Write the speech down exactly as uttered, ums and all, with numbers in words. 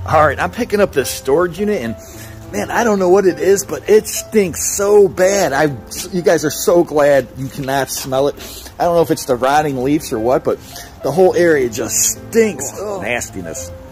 All right, I'm picking up this storage unit, and man, I don't know what it is, but it stinks so bad. I, you guys are so glad you cannot smell it. I don't know if it's the rotting leaves or what, but the whole area just stinks. Oh, nastiness.